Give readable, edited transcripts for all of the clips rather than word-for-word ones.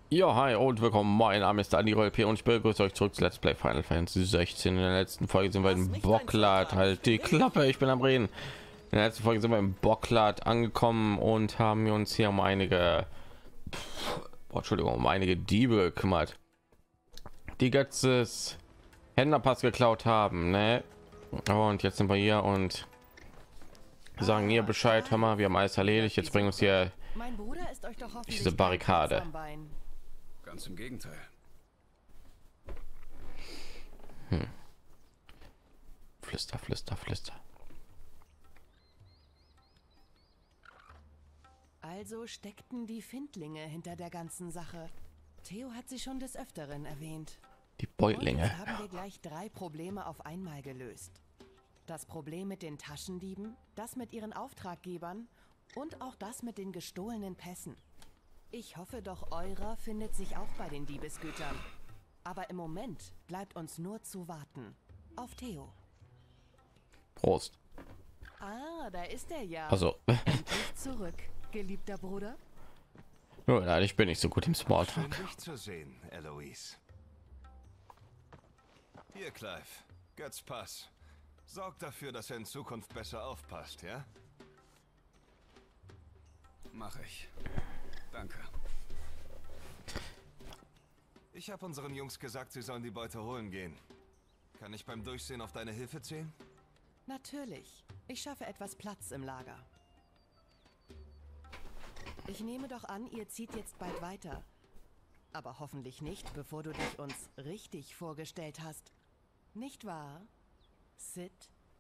Ja, hi und willkommen. Mein Name ist Dani Rolp und ich begrüße euch zurück zu Let's Play Final Fantasy 16. In der letzten Folge sind wir in Bocklad. Halt die Klappe, ich bin am Reden. In der letzten Folge sind wir im Bocklad angekommen und haben wir uns hier um einige, Entschuldigung, um einige Diebe gekümmert, die Götzes Händlerpass geklaut haben, ne? Und jetzt sind wir hier und sagen ihr Bescheid. Hör mal, wir haben alles erledigt. Jetzt bringen uns hier Mein Bruder ist euch doch hoffentlich diese Barrikade. kein Klotz am Bein. Ganz im Gegenteil. Flüster, flüster, flüster. Also steckten die Findlinge hinter der ganzen Sache. Theo hat sie schon des Öfteren erwähnt. Die Und Beutlinge. jetzt haben wir gleich 3 Probleme auf einmal gelöst. Das Problem mit den Taschendieben, das mit ihren Auftraggebern und auch das mit den gestohlenen Pässen. Ich hoffe doch, eurer findet sich auch bei den Diebesgütern. Aber im Moment bleibt uns nur zu warten. Auf Theo. Prost. Ah, da ist er ja. Also, Endlich zurück, geliebter Bruder. oh, nein, ich bin nicht so gut im Smalltalk. Schön, dich zu sehen, Eloise. Hier, Clive. Götz Pass. Sorg dafür, dass er in Zukunft besser aufpasst, ja? Mach ich. Danke. Ich habe unseren Jungs gesagt, sie sollen die Beute holen gehen. Kann ich beim Durchsehen auf deine Hilfe zählen? Natürlich. Ich schaffe etwas Platz im Lager. Ich nehme doch an, ihr zieht jetzt bald weiter. Aber hoffentlich nicht, bevor du dich uns richtig vorgestellt hast. Nicht wahr, Sid?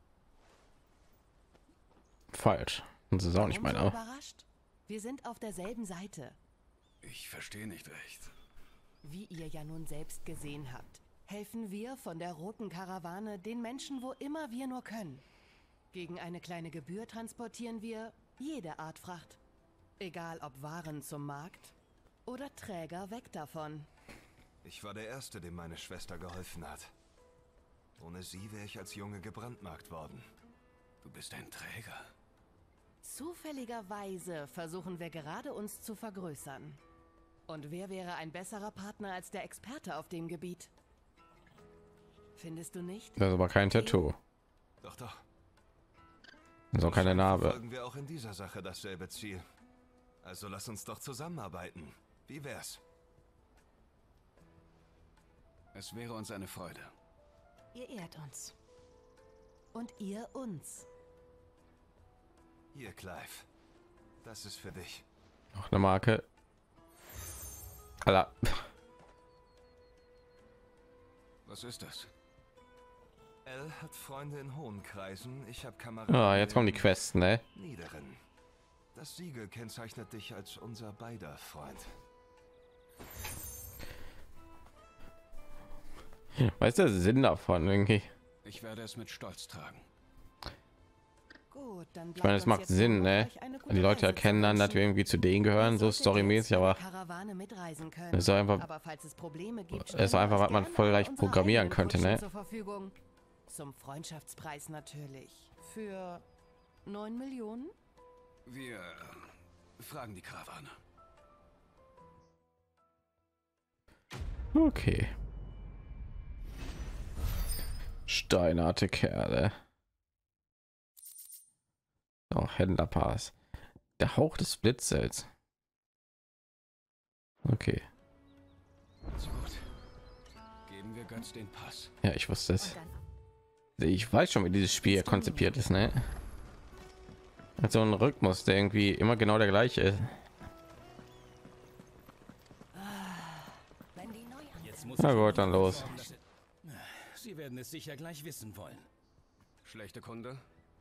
Falsch. Das ist auch nicht Warum meine. so überrascht? Wir sind auf derselben Seite. Ich verstehe nicht recht. Wie ihr ja nun selbst gesehen habt, helfen wir von der roten Karawane den Menschen, wo immer wir nur können. Gegen eine kleine Gebühr transportieren wir jede Art Fracht. Egal ob Waren zum Markt oder Träger weg davon. Ich war der Erste, dem meine Schwester geholfen hat. Ohne sie wäre ich als Junge gebrandmarkt worden. Du bist ein Träger. Zufälligerweise versuchen wir gerade, uns zu vergrößern. Und wer wäre ein besserer Partner als der Experte auf dem Gebiet? Findest du nicht? Das ist aber kein Tattoo. Doch, doch. Das ist auch keine Narbe. Verfolgen wir auch in dieser Sache dasselbe Ziel. Also lass uns doch zusammenarbeiten. Wie wär's? Es wäre uns eine Freude. Ihr ehrt uns. Und ihr uns. Hier, Clive. Das ist für dich. Noch eine Marke. Alla. Was ist das? Elle hat Freunde in hohen Kreisen. Ich habe Kameraden. Ah, jetzt kommen die in Quests, ne? niederen. Das Siegel kennzeichnet dich als unser beider Freund. Was ist der Sinn davon irgendwie? Ich werde es mit Stolz tragen. Gut, dann Ich meine, es macht Sinn, ne? Die Leute erkennen dann, dass wir irgendwie zu denen gehören, so storymäßig, aber Karawane mitreisen können. das ist einfach, Aber falls es Probleme gibt, ist einfach, was man voll leicht programmieren könnte, ne? Zur Verfügung. Zum Freundschaftspreis natürlich. Für 9 Millionen? Wir fragen die Karawane. Okay. Steinharte Kerle. Auch Händlerpass. Der Hauch des Blitzels. Okay. So gut. Geben wir Götz den Pass. Ja, ich wusste es. Ich weiß schon, wie dieses Spiel konzipiert ist, ne? Hat so ein Rhythmus, der irgendwie immer genau der gleiche ist. Jetzt muss Na ich gut, dann los. Sie werden es sicher gleich wissen wollen. Schlechte Kunde?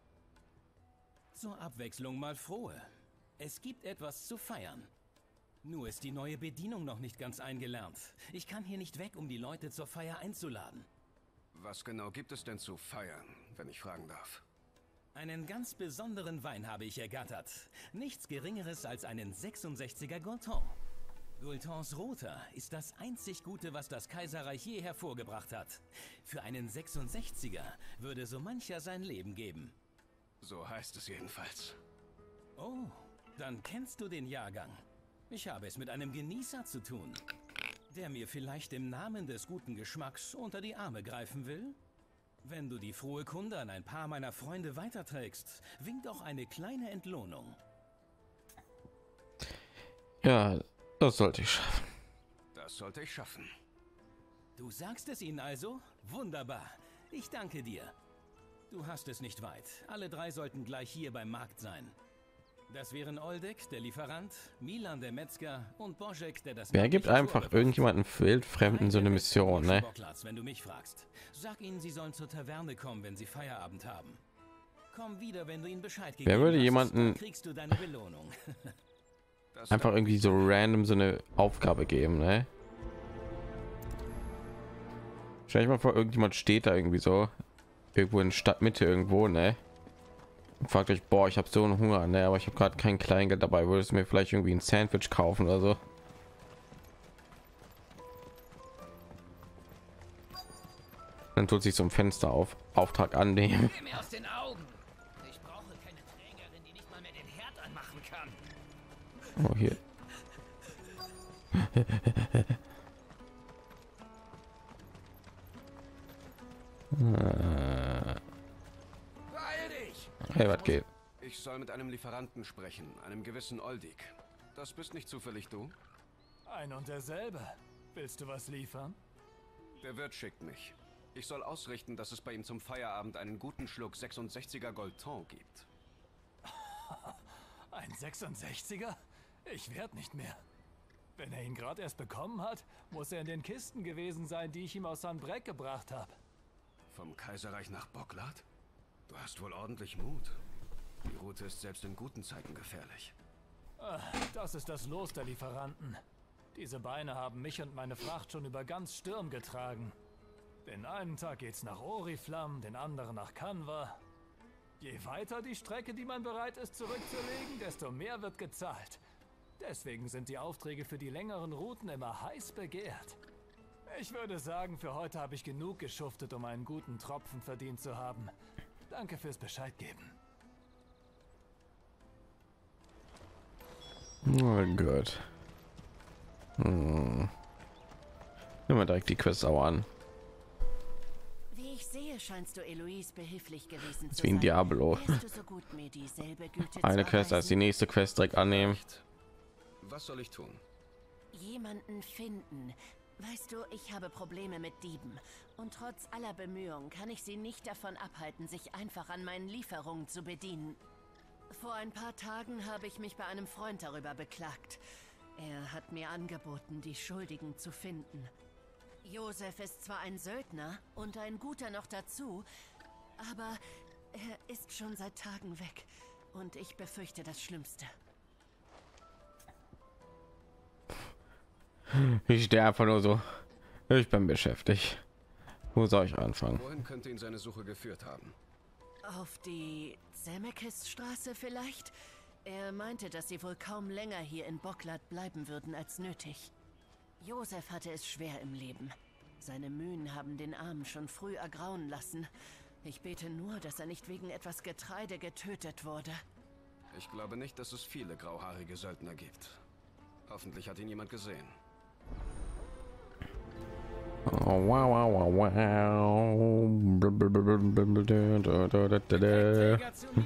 Zur Abwechslung mal frohe. Es gibt etwas zu feiern. Nur ist die neue Bedienung noch nicht ganz eingelernt. Ich kann hier nicht weg, um die Leute zur Feier einzuladen. Was genau gibt es denn zu feiern, wenn ich fragen darf? Einen ganz besonderen Wein habe ich ergattert. Nichts Geringeres als einen 66er Gaulton. Gaultons Roter ist das einzig Gute, was das Kaiserreich je hervorgebracht hat. Für einen 66er würde so mancher sein Leben geben. So heißt es jedenfalls. Oh, dann kennst du den Jahrgang. Ich habe es mit einem Genießer zu tun, der mir vielleicht im Namen des guten Geschmacks unter die Arme greifen will. Wenn du die frohe Kunde an ein paar meiner Freunde weiterträgst, winkt auch eine kleine Entlohnung. Ja, das sollte ich schaffen. Das sollte ich schaffen. Du sagst es ihnen also? Wunderbar. Ich danke dir. Du hast es nicht weit. Alle drei sollten gleich hier beim Markt sein. Das wären Oldek, der Lieferant, Milan, der Metzger und Božek, der das... Wer gibt einfach irgendjemanden wildfremden so eine Mission, ne? Wenn du mich fragst. Sag ihnen, sie sollen zur Taverne kommen, wenn sie Feierabend haben. Komm wieder, wenn du ihnen Bescheid gegeben Wer würde hast, jemanden dann kriegst du deine Belohnung. einfach irgendwie so random so eine Aufgabe geben, ne? Stell dich mal vor, irgendjemand steht da irgendwie so irgendwo in Stadtmitte irgendwo, ne? Und fragt euch, boah, ich habe so einen Hunger, ne? Aber ich habe gerade kein Kleingeld dabei. Würdest du mir vielleicht irgendwie ein Sandwich kaufen oder so? Dann tut sich zum Fenster auf, Auftrag annehmen. Geh mir aus den Augen. Ich brauche keine Trägerin, die nicht mal mehr den Herd anmachen kann. Oh, hier. Beeil dich! Hey, was geht? Ich soll mit einem Lieferanten sprechen, einem gewissen Oldik. Das bist nicht zufällig du? Ein und derselbe. Willst du was liefern? Der Wirt schickt mich. Ich soll ausrichten, dass es bei ihm zum Feierabend einen guten Schluck 66er Goldton gibt. Ein 66er? Ich werd nicht mehr. Wenn er ihn gerade erst bekommen hat, muss er in den Kisten gewesen sein, die ich ihm aus Sanbreck gebracht habe. Vom Kaiserreich nach Bocklat? Du hast wohl ordentlich Mut. Die Route ist selbst in guten Zeiten gefährlich. Das ist das Los der Lieferanten. Diese Beine haben mich und meine Fracht schon über ganz Sturm getragen. Den einen Tag geht's nach Oriflamme, den anderen nach Kanwa. Je weiter die Strecke, die man bereit ist zurückzulegen, desto mehr wird gezahlt. Deswegen sind die Aufträge für die längeren Routen immer heiß begehrt. Ich würde sagen, für heute habe ich genug geschuftet, um einen guten Tropfen verdient zu haben. Danke fürs Bescheid geben. Oh Gott. Nehmen wir direkt die Quest auch an. Wie ich sehe, scheinst du Eloise behilflich gewesen zu Wie ein sein. Diablo. Wärst du so gut, mir dieselbe Güte Eine zu Quest als die erweisen? nächste Quest direkt annehmen. Was soll ich tun? Jemanden finden. Weißt du, ich habe Probleme mit Dieben. Und trotz aller Bemühungen kann ich sie nicht davon abhalten, sich einfach an meinen Lieferungen zu bedienen. Vor ein paar Tagen habe ich mich bei einem Freund darüber beklagt. Er hat mir angeboten, die Schuldigen zu finden. Josef ist zwar ein Söldner und ein guter noch dazu, aber er ist schon seit Tagen weg und ich befürchte das Schlimmste. Ich stehe einfach nur so. Ich bin beschäftigt. Wo soll ich anfangen? Wohin könnte ihn seine Suche geführt haben? Auf die Zemekis-Straße vielleicht? Er meinte, dass sie wohl kaum länger hier in Bocklat bleiben würden als nötig. Josef hatte es schwer im Leben. Seine Mühen haben den Armen schon früh ergrauen lassen. Ich bete nur, dass er nicht wegen etwas Getreide getötet wurde. Ich glaube nicht, dass es viele grauhaarige Söldner gibt. Hoffentlich hat ihn jemand gesehen. Oh, wow, wow, wow, wow.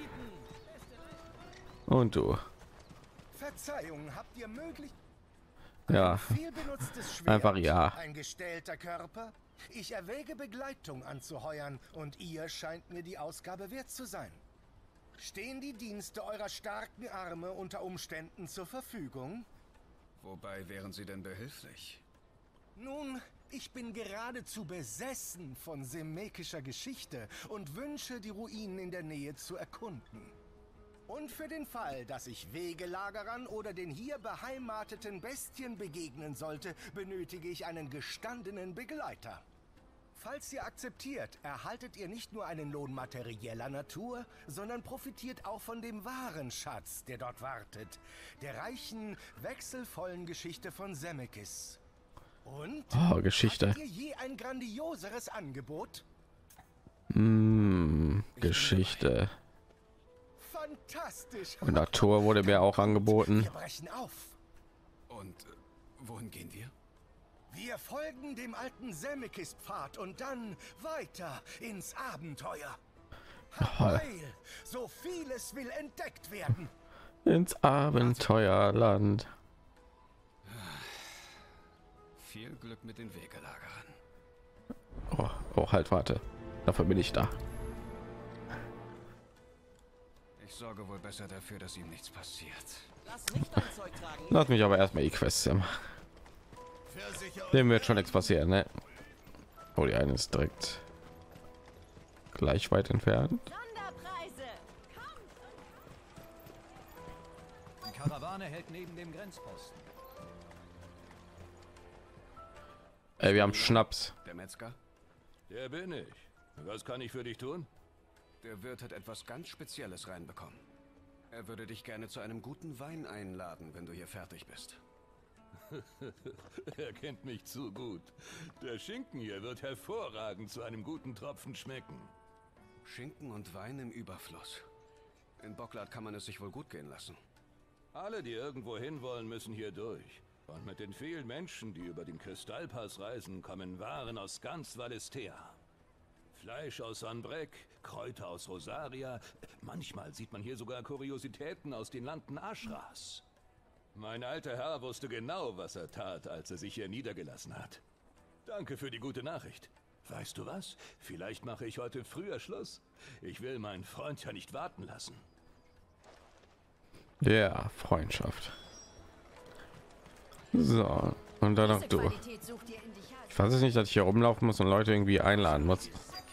Und du? Verzeihung, habt ihr möglich... Ja, Viel benutztes Schwert, einfach ja. ein gestählter Körper? Ich erwäge Begleitung anzuheuern und ihr scheint mir die Ausgabe wert zu sein. Stehen die Dienste eurer starken Arme unter Umständen zur Verfügung? Wobei wären sie denn behilflich? Nun, ich bin geradezu besessen von semekischer Geschichte und wünsche, die Ruinen in der Nähe zu erkunden. Und für den Fall, dass ich Wegelagerern oder den hier beheimateten Bestien begegnen sollte, benötige ich einen gestandenen Begleiter. Falls ihr akzeptiert, erhaltet ihr nicht nur einen Lohn materieller Natur, sondern profitiert auch von dem wahren Schatz, der dort wartet, der reichen, wechselvollen Geschichte von Zemekis. Und Geschichte. hattet ihr je ein grandioseres Angebot? Geschichte. Fantastisch. Und Natur wurde mir auch angeboten. Wir brechen auf. Und wohin gehen wir? Wir folgen dem alten Semekist-Pfad und dann weiter ins Abenteuer. Heil, so vieles will entdeckt werden. Ins Abenteuerland. Viel Glück mit den Wegelagerern. Oh, oh, halt, warte. Dafür bin ich da. Ich sorge wohl besser dafür, dass ihm nichts passiert. Lass mich aber erstmal die Quests machen. Dem wird schon nichts passieren, ne? Oh, die eine ist direkt gleich weit entfernt. Sonderpreise! Die Karawane hält neben dem Grenzposten. Ey, wir haben Schnaps. Der Metzger? Der bin ich. Was kann ich für dich tun? Der Wirt hat etwas ganz Spezielles reinbekommen. Er würde dich gerne zu einem guten Wein einladen, wenn du hier fertig bist. Er kennt mich zu gut. Der Schinken hier wird hervorragend zu einem guten Tropfen schmecken. Schinken und Wein im Überfluss. In Bocklad kann man es sich wohl gut gehen lassen. Alle, die irgendwo hin wollen, müssen hier durch. Und mit den vielen Menschen, die über den Kristallpass reisen, kommen Waren aus ganz Valistea. Fleisch aus Sanbreck, Kräuter aus Rosaria. Manchmal sieht man hier sogar Kuriositäten aus den Landen Ashras. Mein alter Herr wusste genau, was er tat, als er sich hier niedergelassen hat. Danke für die gute Nachricht. Weißt du was? Vielleicht mache ich heute früher Schluss. Ich will meinen Freund ja nicht warten lassen. Ja, Freundschaft. So, und dann noch du. Ich weiß es nicht, dass ich hier rumlaufen muss und Leute irgendwie einladen muss.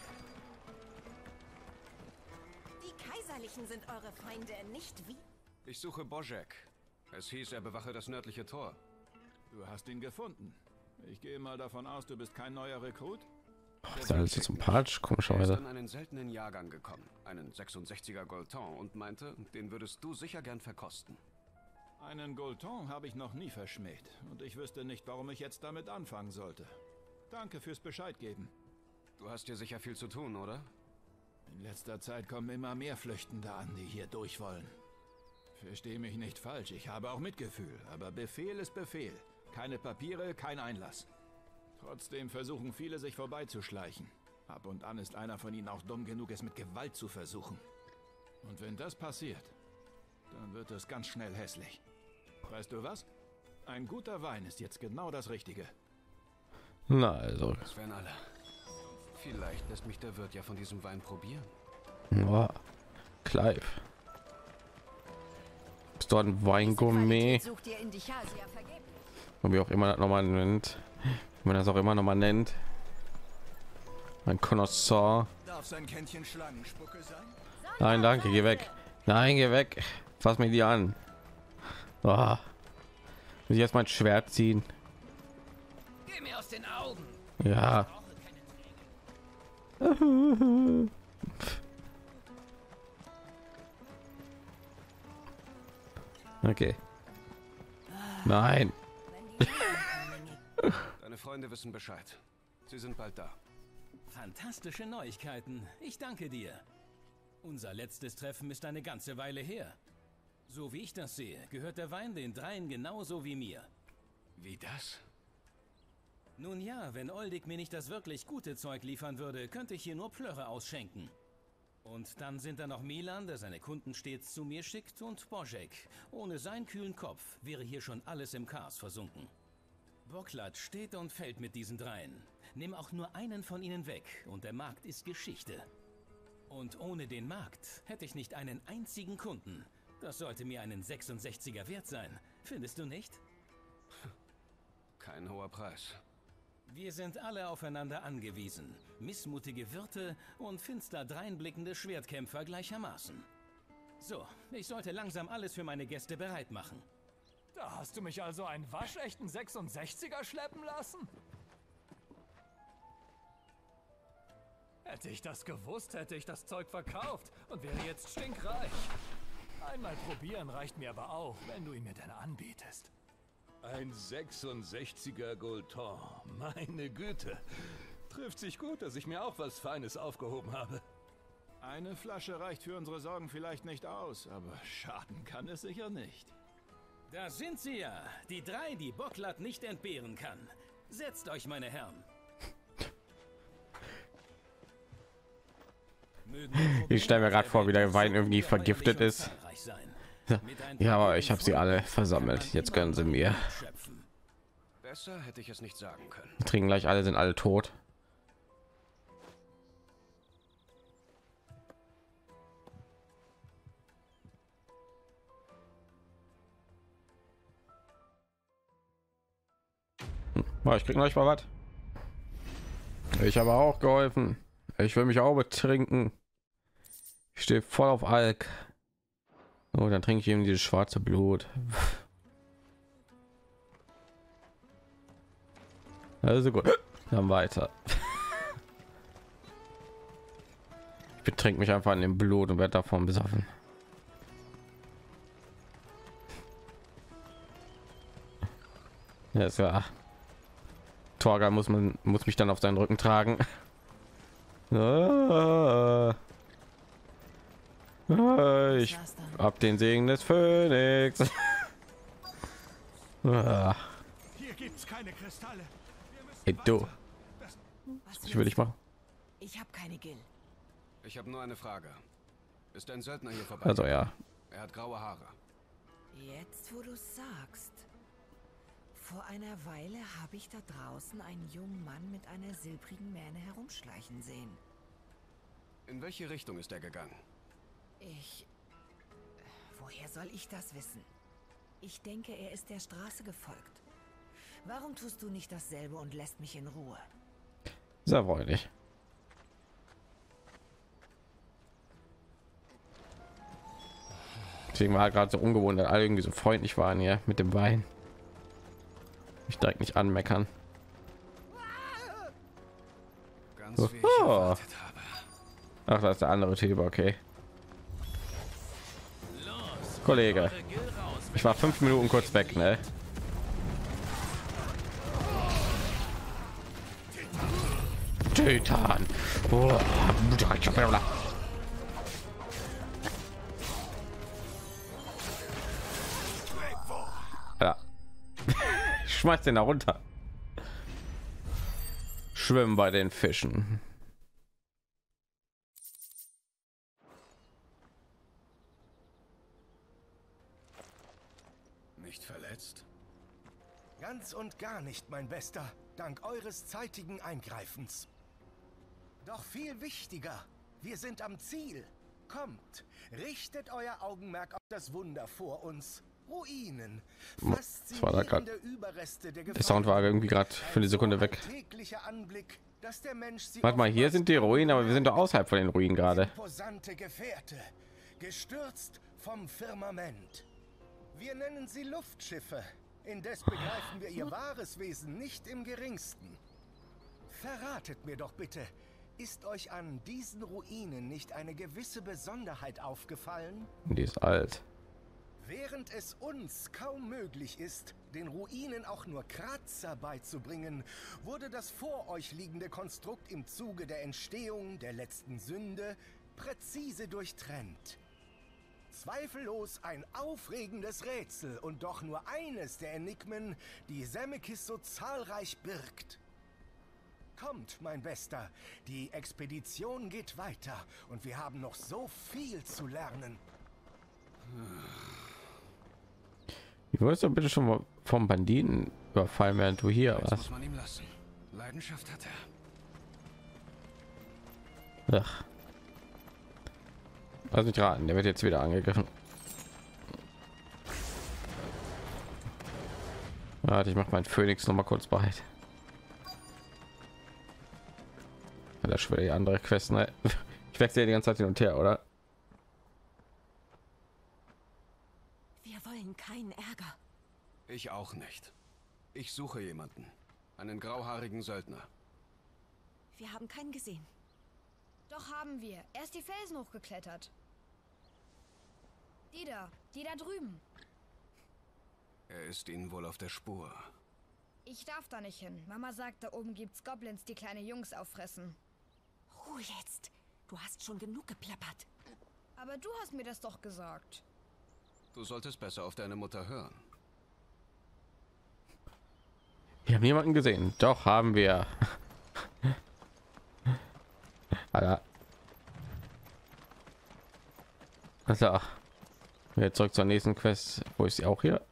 Die Kaiserlichen sind eure Feinde, nicht wie? Ich suche Božek. Es hieß, er bewache das nördliche Tor. Du hast ihn gefunden. Ich gehe mal davon aus, du bist kein neuer Rekrut? Oh, ist alles so sympathisch, Er ist komischerweise. an einen seltenen Jahrgang gekommen, einen 66er Golton, und meinte, den würdest du sicher gern verkosten. Einen Golton habe ich noch nie verschmäht und ich wüsste nicht, warum ich jetzt damit anfangen sollte. Danke fürs Bescheid geben. Du hast hier sicher viel zu tun, oder? In letzter Zeit kommen immer mehr Flüchtende an, die hier durch wollen. Versteh mich nicht falsch, ich habe auch Mitgefühl, aber Befehl ist Befehl. Keine Papiere, kein Einlass. Trotzdem versuchen viele, sich vorbeizuschleichen. Ab und an ist einer von ihnen auch dumm genug, es mit Gewalt zu versuchen. Und wenn das passiert, dann wird es ganz schnell hässlich. Weißt du was? Ein guter Wein ist jetzt genau das Richtige. Na also. Das wären alle. Vielleicht lässt mich der Wirt ja von diesem Wein probieren. Oh, Clive. Bist du ein Weingourmet? Sucht ihr in Dichasia vergeblich. Und wie auch immer das nochmal nennt. Wie man das auch immer nochmal nennt. Ein Connoisseur. Darf sein Kännchen Schlangenspucke sein? Nein, danke, geh weg. Nein, geh weg. Fass mich die an. Oh. Muss ich jetzt mein Schwert ziehen? Geh mir aus den Augen. Ja. Okay. Nein. Deine Freunde wissen Bescheid. Sie sind bald da. Fantastische Neuigkeiten. Ich danke dir. Unser letztes Treffen ist eine ganze Weile her. So wie ich das sehe, gehört der Wein den dreien genauso wie mir. Wie das? Nun ja, wenn Oldig mir nicht das wirklich gute Zeug liefern würde, könnte ich hier nur Plörre ausschenken. Und dann sind da noch Milan, der seine Kunden stets zu mir schickt, und Božek. Ohne seinen kühlen Kopf wäre hier schon alles im Chaos versunken. Bocklad steht und fällt mit diesen dreien. Nimm auch nur einen von ihnen weg und der Markt ist Geschichte. Und ohne den Markt hätte ich nicht einen einzigen Kunden. Das sollte mir einen 66er wert sein. Findest du nicht? Kein hoher Preis. Wir sind alle aufeinander angewiesen. Missmutige Wirte und finster dreinblickende Schwertkämpfer gleichermaßen. So, ich sollte langsam alles für meine Gäste bereit machen. Da hast du mich also einen waschechten 66er schleppen lassen? Hätte ich das gewusst, hätte ich das Zeug verkauft und wäre jetzt stinkreich. Einmal probieren reicht mir aber auch, wenn du ihn mir dann anbietest. Ein 66er Golton. Meine Güte. Trifft sich gut, dass ich mir auch was Feines aufgehoben habe. Eine Flasche reicht für unsere Sorgen vielleicht nicht aus, aber schaden kann es sicher nicht. Da sind sie ja, die drei, die Bocklat nicht entbehren kann. Setzt euch, meine Herren. Ich stelle mir gerade vor, wie der Wein irgendwie vergiftet ist. Ja, aber ich habe sie alle versammelt. Jetzt können sie mir. Besser hätte ich es nicht sagen können. Die trinken gleich alle, sind alle tot. Ich krieg noch mal was. Ich habe auch geholfen. Ich will mich auch betrinken. Ich stehe voll auf Alk. Oh, dann trinke ich eben dieses schwarze Blut. Also gut, dann weiter. Ich betrink mich einfach an dem Blut und werde davon besoffen. Ja, ist ja. Torgal muss mich dann auf seinen Rücken tragen. Ich hab den Segen des Phönix. Hier gibt's keine Kristalle. Hey, du. Ich will dich machen. Ich habe keine Gil. Ich habe nur eine Frage. Ist ein Söldner hier vorbei? Also ja. Er hat graue Haare. Jetzt, wo du sagst. Vor einer Weile habe ich da draußen einen jungen Mann mit einer silbrigen Mähne herumschleichen sehen. In welche Richtung ist er gegangen? Woher soll ich das wissen? Ich denke, er ist der Straße gefolgt. Warum tust du nicht dasselbe und lässt mich in Ruhe? Sehr freundlich. Deswegen war gerade so ungewohnt, dass alle irgendwie so freundlich waren hier mit dem Wein. Ich direkt nicht anmeckern. Ganz wie ich erwartet habe. Ach, das ist der andere Typ, okay. Kollege, ich war 5 Minuten kurz weg, ne? Titan. Oh. Ja. Schmeiß den da runter. Schwimmen bei den Fischen. Nicht verletzt? Ganz und gar nicht, mein Bester. Dank eures zeitigen Eingreifens. Doch viel wichtiger, wir sind am Ziel. Kommt, richtet euer Augenmerk auf das Wunder vor uns. Ruinen. Das war da gerade. Überreste der Der Sound war irgendwie gerade für eine Sekunde weg. Anblick, dass der Mensch sie Warte mal, hier sind die Ruinen, aber wir sind doch außerhalb von den Ruinen gerade. Imposante Gefährte, gestürzt vom Firmament. Wir nennen sie Luftschiffe. Indes begreifen wir ihr wahres Wesen nicht im geringsten. Verratet mir doch bitte, ist euch an diesen Ruinen nicht eine gewisse Besonderheit aufgefallen? Die ist alt. Während es uns kaum möglich ist, den Ruinen auch nur Kratzer beizubringen, wurde das vor euch liegende Konstrukt im Zuge der Entstehung der letzten Sünde präzise durchtrennt. Zweifellos ein aufregendes Rätsel und doch nur eines der Enigmen, die Semekis so zahlreich birgt. Kommt, mein Bester, die Expedition geht weiter und wir haben noch so viel zu lernen. Wie wurdest du bitte schon mal vom Banditen überfallen, während du hier warst? Muss man ihm lassen. Leidenschaft hat er. Ach. Lass mich raten, der wird jetzt wieder angegriffen. Warte, ich mache meinen Phönix noch mal kurz bereit. Das schwer die andere Quest, ne? Ich wechsle die ganze Zeit hin und her, oder? Wir wollen keinen Ärger. Ich auch nicht. Ich suche jemanden. Einen grauhaarigen Söldner. Wir haben keinen gesehen. Doch haben wir. Er ist die Felsen hochgeklettert. Die da drüben. Er ist ihnen wohl auf der Spur. Ich darf da nicht hin. Mama sagt, da oben gibt's Goblins, die kleine Jungs auffressen. Ruhe jetzt. Du hast schon genug geplappert. Aber du hast mir das doch gesagt. Du solltest besser auf deine Mutter hören. Wir haben niemanden gesehen. Doch, haben wir. Alter. Also, jetzt zurück zur nächsten Quest. Wo ist sie auch hier?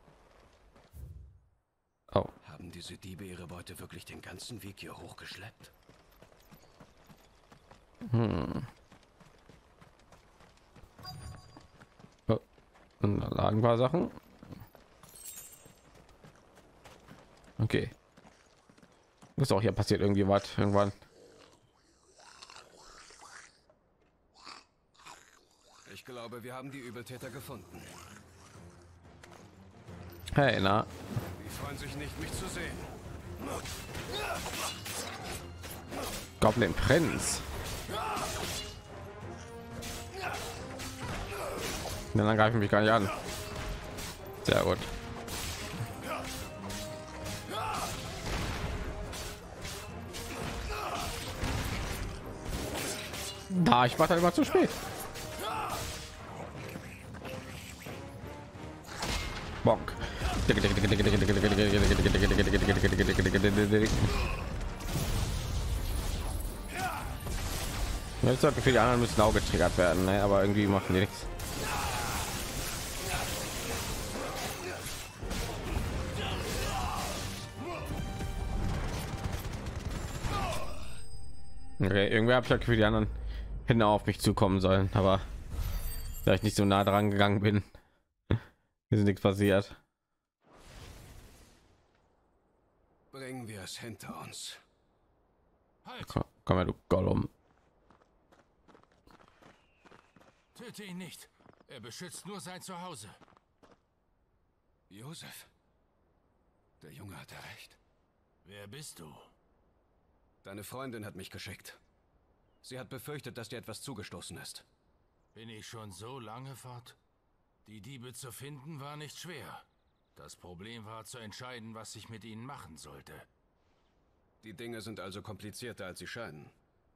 Oh. Haben diese Diebe ihre Beute wirklich den ganzen Weg hier hochgeschleppt? Oh. Und da lagen ein paar Sachen. Okay. Ist auch hier passiert irgendwie was irgendwann. Ich glaube, wir haben die Übeltäter gefunden. Hey, na. Die freuen sich nicht, mich zu sehen. Goblin Prinz. Dann greifen mich gar nicht an. Sehr gut. Da, ich war immer zu spät. Bonk. Jetzt sagt, für die anderen müssen auch getriggert werden, ne? Aber irgendwie machen die nichts. Okay, irgendwie habe ich halt für die anderen hätten auf mich zukommen sollen, aber da ich nicht so nah dran gegangen bin, ist nichts passiert. Bringen wir es hinter uns. Halt! Komm her, du Gollum. Töte ihn nicht. Er beschützt nur sein Zuhause. Josef. Der Junge hatte recht. Wer bist du? Deine Freundin hat mich geschickt. Sie hat befürchtet, dass dir etwas zugestoßen ist. Bin ich schon so lange fort? Die Diebe zu finden war nicht schwer. Das Problem war zu entscheiden, was ich mit ihnen machen sollte. Die Dinge sind also komplizierter, als sie scheinen.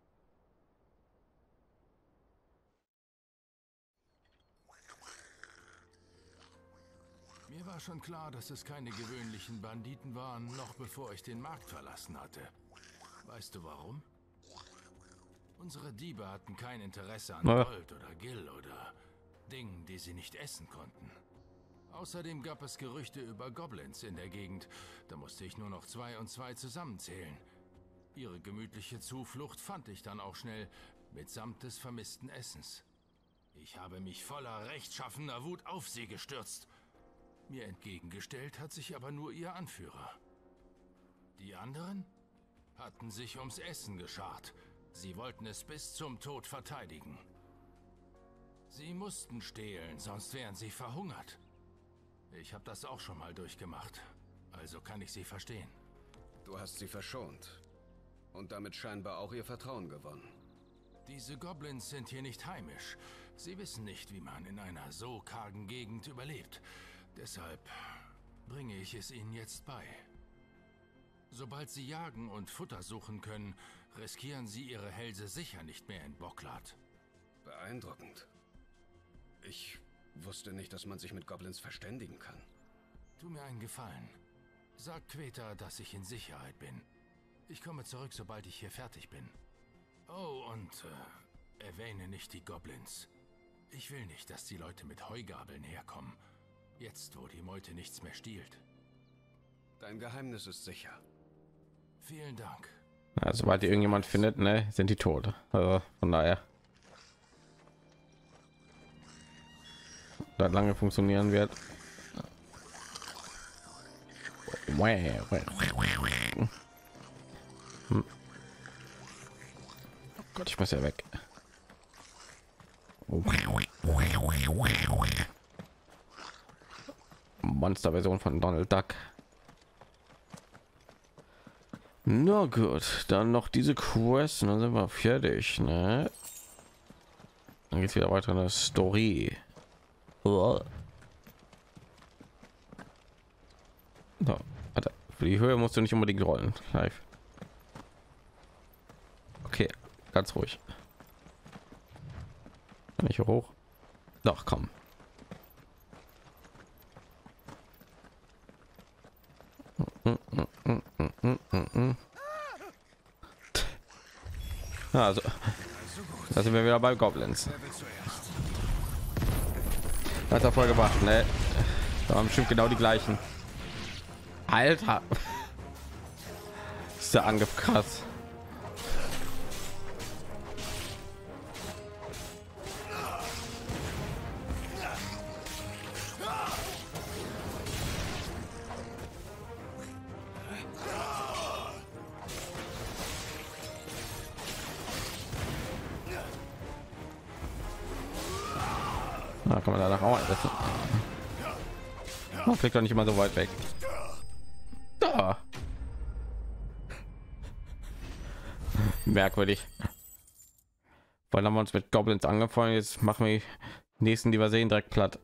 Mir war schon klar, dass es keine gewöhnlichen Banditen waren, noch bevor ich den Markt verlassen hatte. Weißt du warum? Unsere Diebe hatten kein Interesse an Gold oder Gil oder Dingen, die sie nicht essen konnten. Außerdem gab es Gerüchte über Goblins in der Gegend. Da musste ich nur noch 2 und 2 zusammenzählen. Ihre gemütliche Zuflucht fand ich dann auch schnell, mitsamt des vermissten Essens. Ich habe mich voller rechtschaffener Wut auf sie gestürzt. Mir entgegengestellt hat sich aber nur ihr Anführer. Die anderen hatten sich ums Essen geschart. Sie wollten es bis zum Tod verteidigen. Sie mussten stehlen, sonst wären sie verhungert. Ich habe das auch schon mal durchgemacht, also kann ich sie verstehen. Du hast sie verschont und damit scheinbar auch ihr Vertrauen gewonnen. Diese Goblins sind hier nicht heimisch. Sie wissen nicht, wie man in einer so kargen Gegend überlebt. Deshalb bringe ich es ihnen jetzt bei. Sobald sie jagen und Futter suchen können, riskieren sie ihre Hälse sicher nicht mehr in Bocklat. Beeindruckend. Ich wusste nicht, dass man sich mit Goblins verständigen kann. Tu mir einen Gefallen. Sag Queta, dass ich in Sicherheit bin. Ich komme zurück, sobald ich hier fertig bin. Oh, und erwähne nicht die Goblins. Ich will nicht, dass die Leute mit Heugabeln herkommen. Jetzt, wo die Meute nichts mehr stiehlt. Dein Geheimnis ist sicher. Vielen Dank. Ja, sobald ihr irgendjemand findet, ne, sind die tot. Also von daher, das lange funktionieren wird. Oh Gott, ich muss ja weg. Monsterversion von Donald Duck. Na gut, dann noch diese Quest, dann sind wir fertig, ne? Dann geht's wieder weiter in der Story. So, warte, für die Höhe musst du nicht unbedingt rollen. Live. Okay, ganz ruhig. Nicht hoch. Doch, komm. Also, da sind wir wieder bei Goblins. Das hat voll gebracht, ne? Da haben bestimmt genau die gleichen. Alter, ist der Angriff krass. Da kann man danach auch einsetzen. Man fliegt doch nicht immer so weit weg. Da. Merkwürdig. Weil haben wir uns mit Goblins angefangen, jetzt machen wir die nächsten, die wir sehen, direkt platt.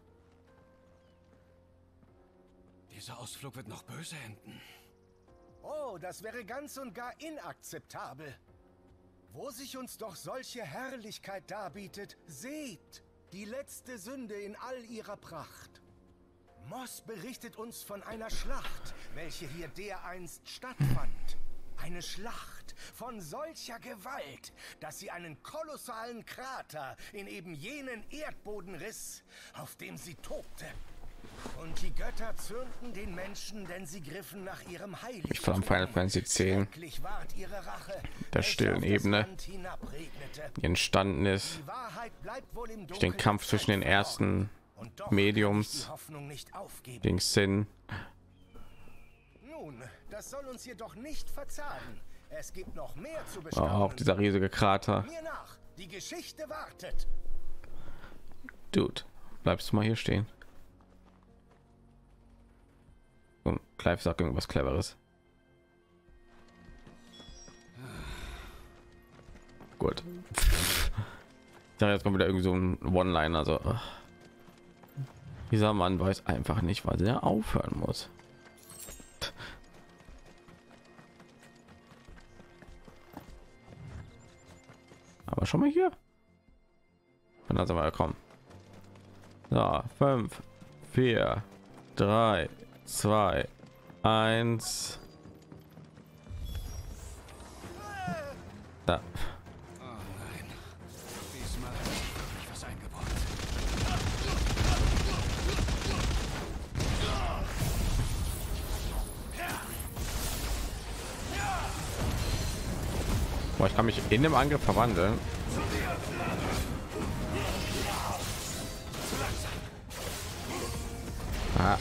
Dieser Ausflug wird noch böse enden. Oh, das wäre ganz und gar inakzeptabel. Wo sich uns doch solche Herrlichkeit darbietet, seht! Die letzte Sünde in all ihrer Pracht. Moss berichtet uns von einer Schlacht, welche hier dereinst stattfand. Eine Schlacht von solcher Gewalt, dass sie einen kolossalen Krater in eben jenen Erdboden riss, auf dem sie tobte. Und die Götter zürnten den Menschen, denn sie griffen nach ihrem Heiligtum. Ich fand Final Fantasy 10 der stillen Ebene, die entstanden ist durch den Kampf zwischen den ersten Mediums gegen Sin. Nun, das soll uns jedoch nicht verzagen. Es gibt noch mehr zu bestaunen. Auch dieser riesige Krater. Mir nach, die Geschichte wartet. Dude, bleibst du mal hier stehen? Und Clive sagt irgendwas Cleveres. Gut. Ich sage jetzt mal wieder irgendwie so ein One-Liner. Also dieser Mann weiß einfach nicht, was er aufhören muss. Aber schon mal hier. Und dann sind wir gekommen. So, 5, 4, 3, 2, 1. Da. Oh nein. Diesmal habe ich was eingebaut. Boah, ich kann mich in dem Angriff verwandeln. Ah.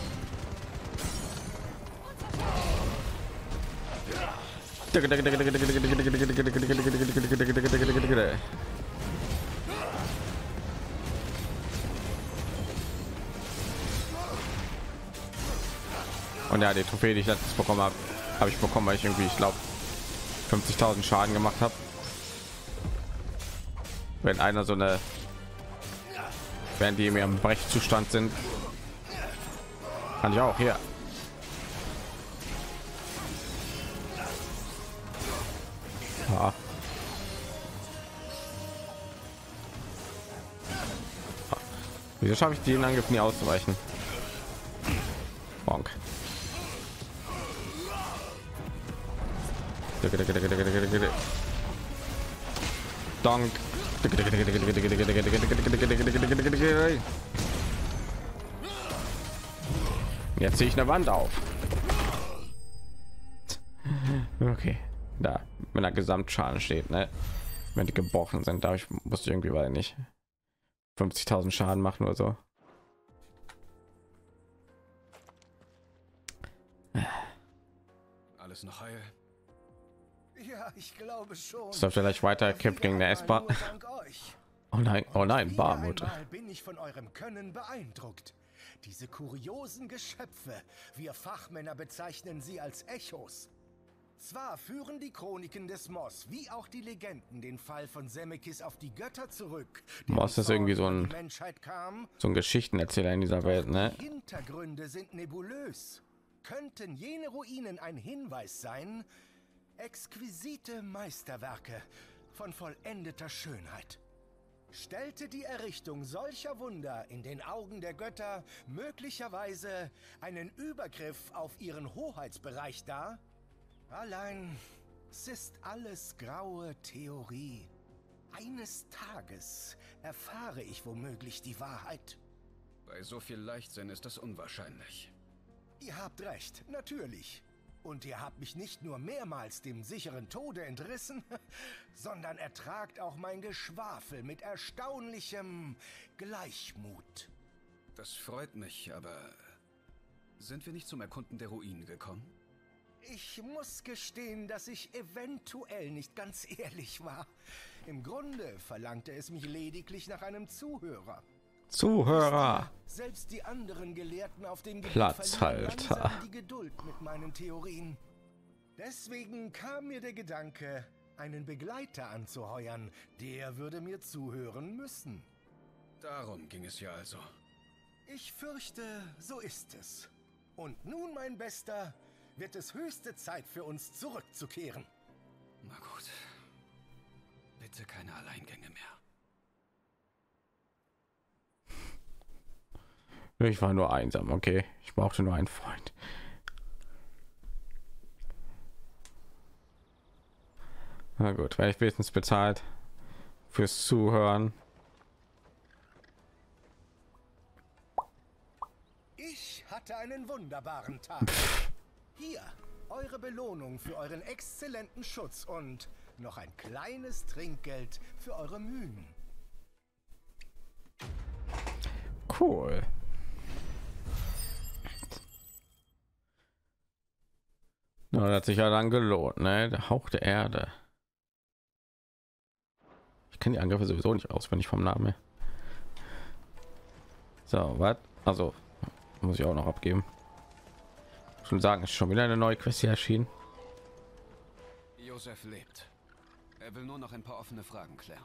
Und ja, die Trophäe, die ich letztens bekommen habe, habe ich bekommen, weil ich irgendwie, ich glaube, 50.000 Schaden gemacht habe. Wenn einer so eine, während die mir im Brechzustand sind, kann ich auch hier. Ja. Wieso schaffe ich den Angriff nie auszuweichen? Bonk. Donk. Jetzt sehe ich eine Wand auf. Okay, da, wenn der Gesamtschaden steht, ne? Wenn die gebrochen sind, da musste ich irgendwie, weil nicht 50.000 Schaden machen oder so. Alles noch heil? Ja, ich glaube schon. Ist doch vielleicht weiter kämpft gegen der S-Bahn. Oh nein, Barmut. Bin ich von eurem Können beeindruckt. Diese kuriosen Geschöpfe, wir Fachmänner bezeichnen sie als Echos. Zwar führen die Chroniken des Moss wie auch die Legenden den Fall von Zemeckis auf die Götter zurück. Moss ist irgendwie so ein Geschichtenerzähler in dieser Welt, ne? Die Hintergründe sind nebulös. Könnten jene Ruinen ein Hinweis sein? Exquisite Meisterwerke von vollendeter Schönheit. Stellte die Errichtung solcher Wunder in den Augen der Götter möglicherweise einen Übergriff auf ihren Hoheitsbereich dar? Allein, es ist alles graue Theorie. Eines Tages erfahre ich womöglich die Wahrheit. Bei so viel Leichtsinn ist das unwahrscheinlich. Ihr habt recht, natürlich. Und ihr habt mich nicht nur mehrmals dem sicheren Tode entrissen, sondern ertragt auch mein Geschwafel mit erstaunlichem Gleichmut. Das freut mich, aber sind wir nicht zum Erkunden der Ruinen gekommen? Ich muss gestehen, dass ich eventuell nicht ganz ehrlich war. Im Grunde verlangte es mich lediglich nach einem Zuhörer. Selbst die anderen Gelehrten auf dem Gebiet verlieren langsam die Geduld mit meinen Theorien. Deswegen kam mir der Gedanke, einen Begleiter anzuheuern. Der würde mir zuhören müssen. Darum ging es ja also. Ich fürchte, so ist es. Und nun, mein Bester, wird es höchste Zeit für uns zurückzukehren. Na gut. Bitte keine Alleingänge mehr. Ich war nur einsam, okay. Ich brauchte nur einen Freund. Na gut, werde ich wenigstens bezahlt fürs Zuhören. Ich hatte einen wunderbaren Tag. Hier, eure Belohnung für euren exzellenten Schutz und noch ein kleines Trinkgeld für eure Mühen. Cool. Na, das hat sich ja dann gelohnt, ne? Der Hauch der Erde. Ich kenne die Angriffe sowieso nicht auswendig vom Namen her. So, was? Also muss ich auch noch abgeben. Schon sagen, ist schon wieder eine neue Quest hier erschienen. Josef lebt. Er will nur noch ein paar offene Fragen klären.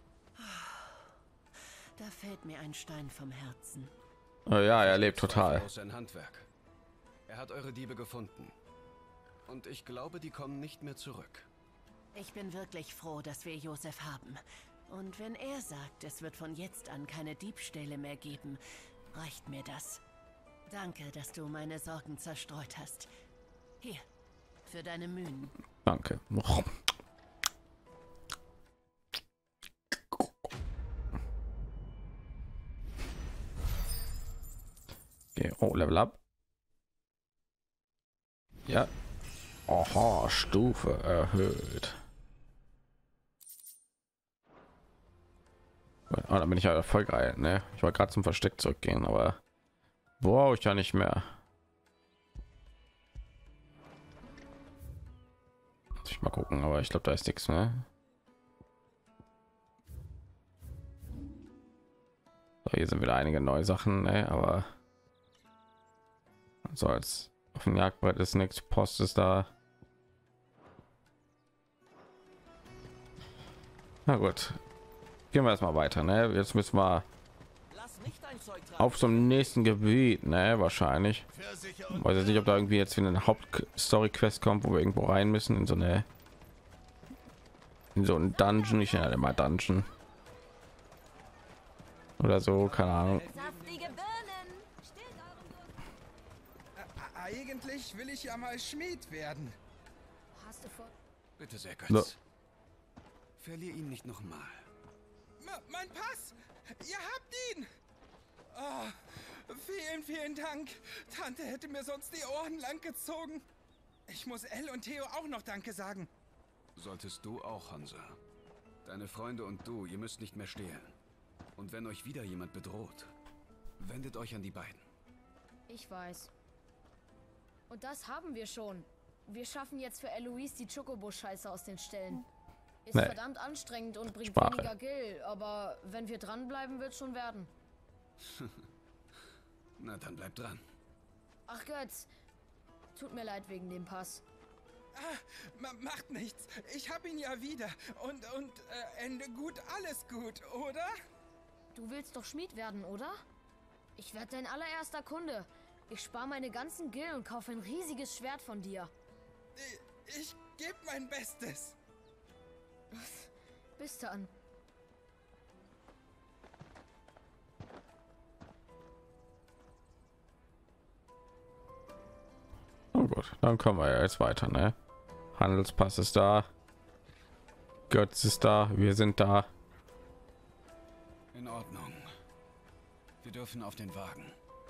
Da fällt mir ein Stein vom Herzen. Oh ja, er lebt total. Sein Handwerk. Er hat eure Diebe gefunden. Und ich glaube, die kommen nicht mehr zurück. Ich bin wirklich froh, dass wir Josef haben. Und wenn er sagt, es wird von jetzt an keine Diebstähle mehr geben, reicht mir das. Danke, dass du meine Sorgen zerstreut hast. Hier, für deine Mühen. Danke. Okay, oh, Level up. Ja. Aha, Stufe erhöht. Oh, da bin ich ja erfolgreich, ne? Ich war gerade zum Versteck zurückgehen, aber brauche ich ja nicht mehr. Muss ich mal gucken, aber ich glaube, da ist nichts, ne? So, hier sind wieder einige neue Sachen, ne? Aber so als auf dem Jagdbrett ist nichts. Post ist da. Na gut, gehen wir erstmal weiter, ne? Jetzt müssen wir auf zum nächsten Gebiet, ne? Wahrscheinlich. Weiß jetzt nicht, ob da irgendwie jetzt wieder eine Hauptstory-Quest kommt, wo wir irgendwo rein müssen in so eine, in so einen Dungeon. Ich nenne immer Dungeon oder so, keine Ahnung. Eigentlich will ich ja mal Schmied werden. Hast du vor... Bitte sehr, Götz. No. Verlier ihn nicht noch mal. Mein Pass! Ihr habt ihn! Oh, vielen Dank. Tante hätte mir sonst die Ohren lang gezogen. Ich muss Elle und Theo auch noch Danke sagen. Solltest du auch, Hansa. Deine Freunde und du, ihr müsst nicht mehr stehlen. Und wenn euch wieder jemand bedroht, wendet euch an die beiden. Ich weiß. Und das haben wir schon. Wir schaffen jetzt für Eloise die Chocobo-Scheiße aus den Ställen. Ist verdammt anstrengend und bringt weniger Gil, aber wenn wir dranbleiben, wird schon werden. Na, dann bleibt dran. Ach Götz, tut mir leid wegen dem Pass. Macht nichts. Ich hab ihn ja wieder. Und Ende gut, alles gut, oder? Du willst doch Schmied werden, oder? Ich werde dein allererster Kunde. Ich spare meine ganzen Gil und kaufe ein riesiges Schwert von dir. Ich gebe mein Bestes. Bis dann. gut, dann kommen wir jetzt weiter, ne? Handelspass ist da. Götz ist da. Wir sind da. In Ordnung. Wir dürfen auf den Wagen.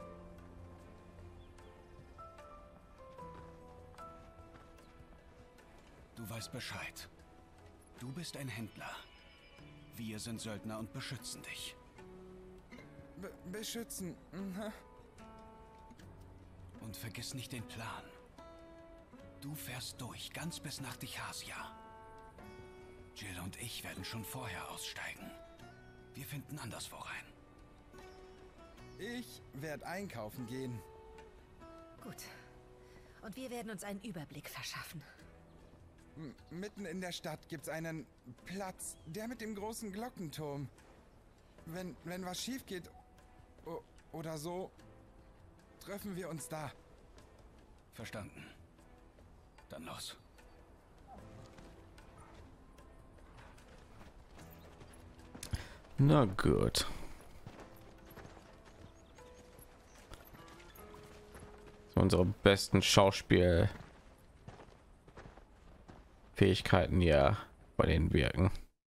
Du weißt Bescheid. Du bist ein Händler. Wir sind Söldner und beschützen dich. Beschützen. Mhm. Und vergiss nicht den Plan. Du fährst durch, ganz bis nach Dichasia. Jill und ich werden schon vorher aussteigen. Wir finden anderswo rein. Ich werde einkaufen gehen. Gut. Und wir werden uns einen Überblick verschaffen. Mitten in der Stadt gibt's einen Platz, der mit dem großen Glockenturm. Wenn was schief geht oder so, treffen wir uns da. Verstanden. Dann los. Na gut. So, unsere besten Schauspielfähigkeiten ja bei denen wirken.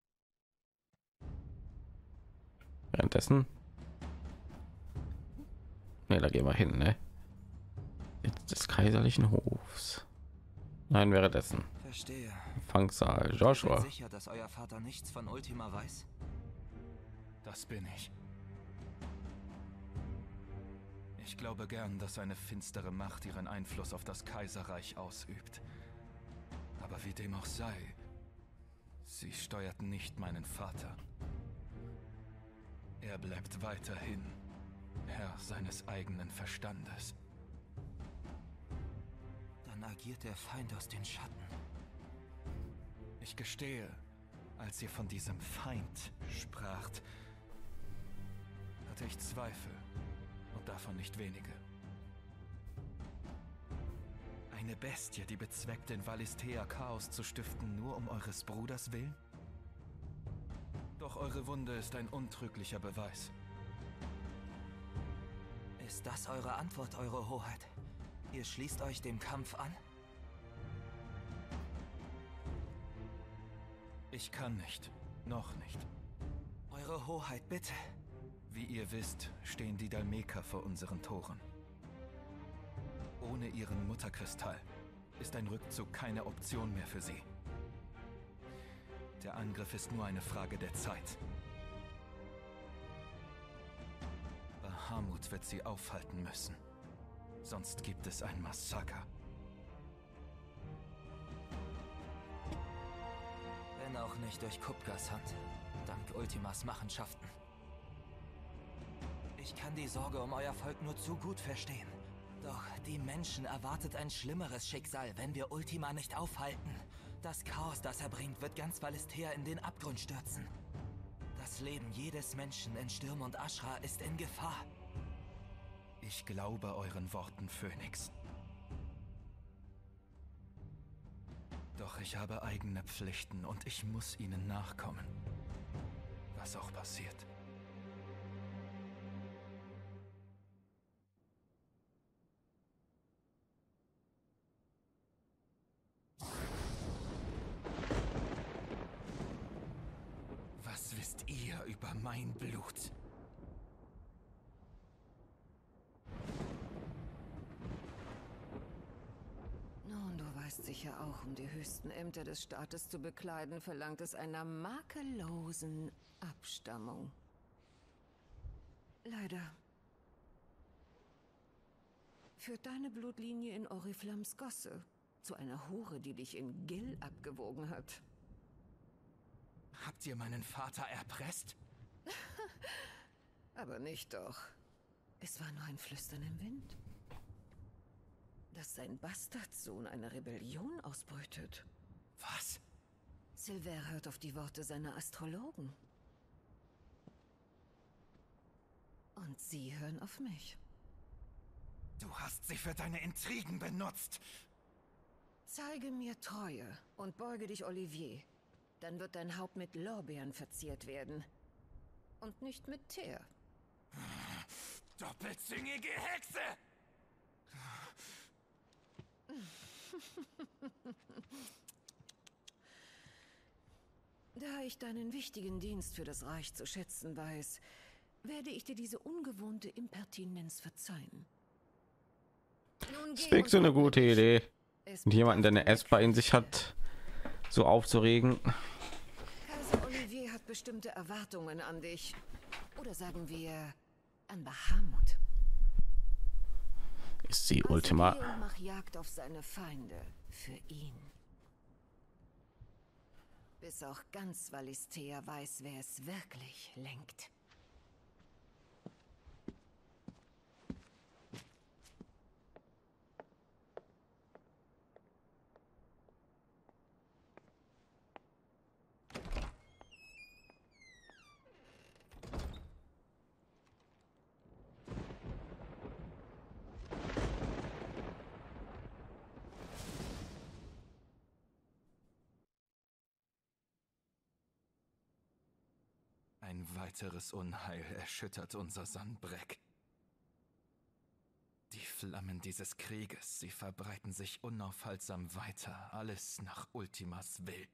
Währenddessen. Ne, da gehen wir hin, ne? Jetzt des kaiserlichen Hofs. Nein, währenddessen. Verstehe. Empfangssaal. Joshua. Ich bin sicher, dass euer Vater nichts von Ultima weiß? Das bin ich. Ich glaube gern, dass eine finstere Macht ihren Einfluss auf das Kaiserreich ausübt. Aber wie dem auch sei, sie steuert nicht meinen Vater. Er bleibt weiterhin Herr seines eigenen Verstandes. Dann agiert der Feind aus den Schatten. Ich gestehe, als ihr von diesem Feind spracht, hatte ich Zweifel, und davon nicht wenige. Eine Bestie, die bezweckt, in Valisthea Chaos zu stiften, nur um eures Bruders willen? Doch eure Wunde ist ein untrüglicher Beweis. Ist das eure Antwort, eure Hoheit? Ihr schließt euch dem Kampf an? Ich kann nicht. Noch nicht. Eure Hoheit, bitte. Wie ihr wisst, stehen die Dhalmeker vor unseren Toren. Ohne ihren Mutterkristall ist ein Rückzug keine Option mehr für sie. Der Angriff ist nur eine Frage der Zeit. Bahamut wird sie aufhalten müssen. Sonst gibt es ein Massaker. Wenn auch nicht durch Kupgas Hand, dank Ultimas Machenschaften. Ich kann die Sorge um euer Volk nur zu gut verstehen. Doch die Menschen erwartet ein schlimmeres Schicksal, wenn wir Ultima nicht aufhalten. Das Chaos, das er bringt, wird ganz Valisthea in den Abgrund stürzen. Das Leben jedes Menschen in Sturm und Ashra ist in Gefahr. Ich glaube euren Worten, Phönix. Doch ich habe eigene Pflichten und ich muss ihnen nachkommen. Was auch passiert. Was wisst ihr über mein Blut? Nun, du weißt sicher auch, um die höchsten Ämter des Staates zu bekleiden, verlangt es einer makellosen Abstammung. Leider führt deine Blutlinie in Oriflamms Gosse zu einer Hure, die dich in Gil abgewogen hat. Habt ihr meinen Vater erpresst? Aber nicht doch. Es war nur ein Flüstern im Wind. Dass sein Bastardsohn eine Rebellion ausbrütet. Was? Silver hört auf die Worte seiner Astrologen. Und sie hören auf mich. Du hast sie für deine Intrigen benutzt. Zeige mir Treue und beuge dich Olivier. Dann wird dein Haupt mit Lorbeeren verziert werden. Und nicht mit Teer. Doppelzüngige Hexe! Da ich deinen wichtigen Dienst für das Reich zu schätzen weiß, werde ich dir diese ungewohnte Impertinenz verzeihen. Das wäre so eine gute Idee, und jemanden, der eine Esper in sich hat, so aufzuregen. Kaiser Olivier hat bestimmte Erwartungen an dich. Oder sagen wir, an Bahamut. Ist sie Ultima? Also geh und mach Jagd auf seine Feinde für ihn. Bis auch ganz Valisthea weiß, wer es wirklich lenkt. Ein weiteres Unheil erschüttert unser Sanbreck. Die Flammen dieses Krieges, sie verbreiten sich unaufhaltsam weiter, alles nach Ultimas Will.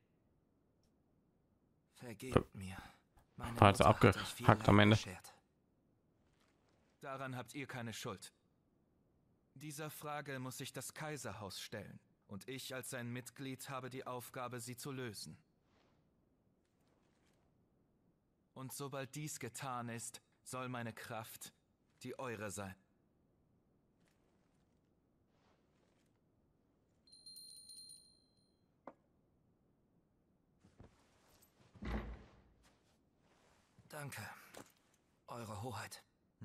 Vergebt mir. Meine Also Mutter hat euch viel abgehackt am Ende. beschert. Daran habt ihr keine Schuld. Dieser Frage muss sich das Kaiserhaus stellen, und ich als sein Mitglied habe die Aufgabe, sie zu lösen. Und sobald dies getan ist, soll meine Kraft die eure sein. Danke, Eure Hoheit.